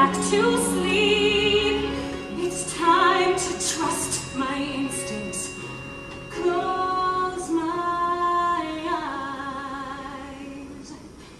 back to sleep. It's time to trust my instincts. Close my eyes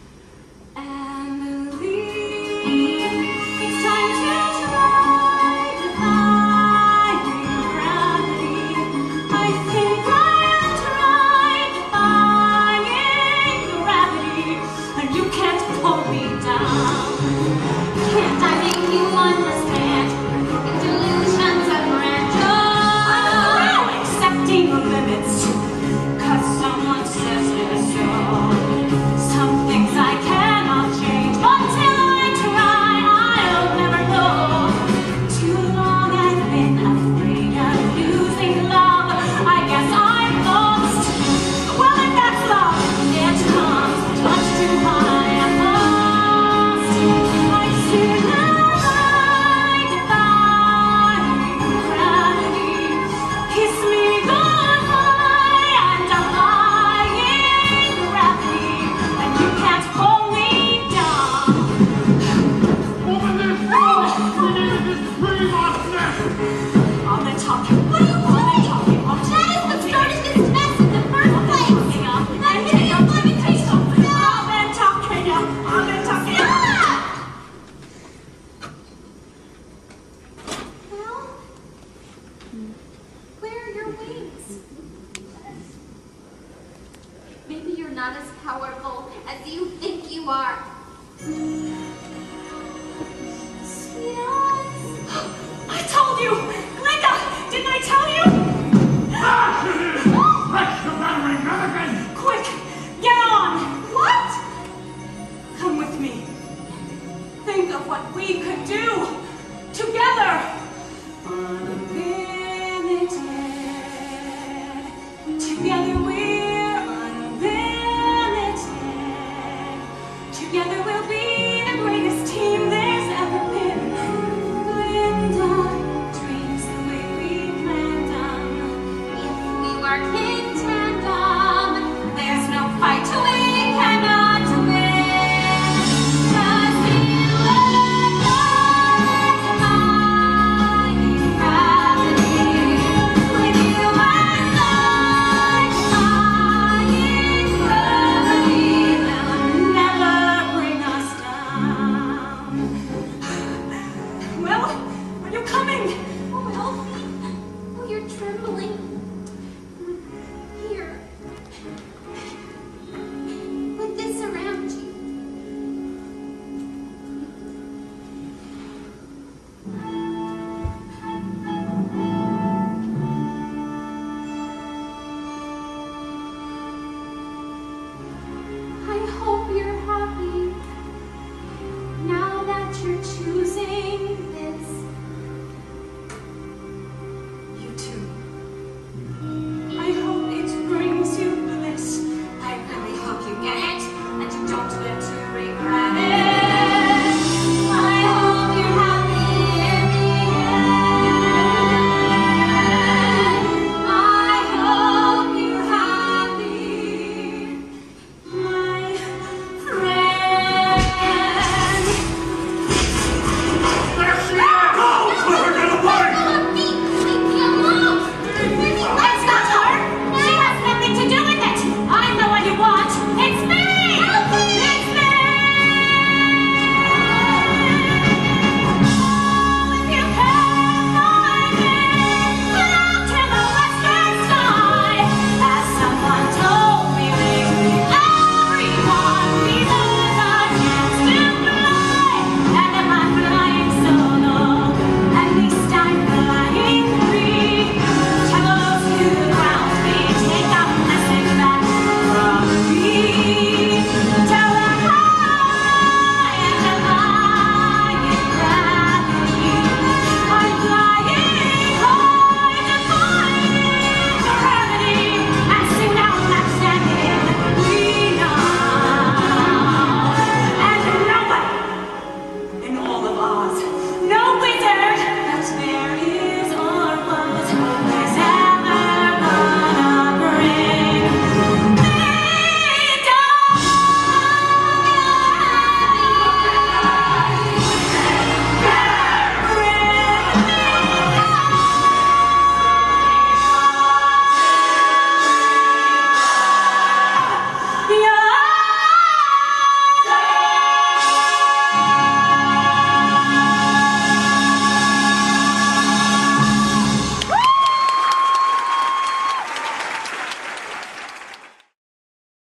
and leave. It's time to try defying gravity. I think I am trying defying gravity, and you can't pull me down. Can't I make you understand? Delusions of grandeur. I'm accepting limits, 'cause someone says they're so. Some things I cannot change. Until I try, I'll never know. Too long I've been afraid of losing love. I guess I'm lost. Well, if that's love, it comes much too high at last. I see the light defying gravity. Kiss me goodbye and defying gravity, and you can't pull me down. Open this door! We need to scream our nest! All the talking. What are you doing? All the talking. That is what started this mess in the first place. Let me tell you something. All the talking. All the talking. Stop! Well, where are your wings? Maybe you're not as powerful as you think you are. Sweetheart. I told you! Linda! Didn't I tell you? Flash it is! Press the battering gun again! Quick! Get on! What? Come with me. Think of what we could do together. Unlimited. Together we're unlimited. Together we'll be the greatest team there's ever been. Linda dreams the way we planned them. If we work in tandem, There's no fight we cannot win. Just be led by defying gravity. With you and like defying gravity, they'll never bring us down. Well, are you coming? oh, Elfie, oh, you're trembling.